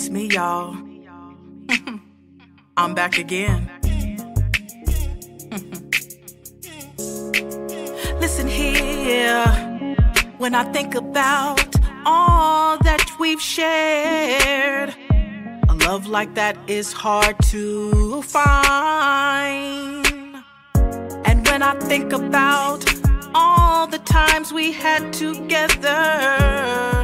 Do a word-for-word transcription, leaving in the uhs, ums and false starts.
It's me, y'all. I'm back again. Listen here, when I think about all that we've shared, a love like that is hard to find. And when I think about all the times we had together,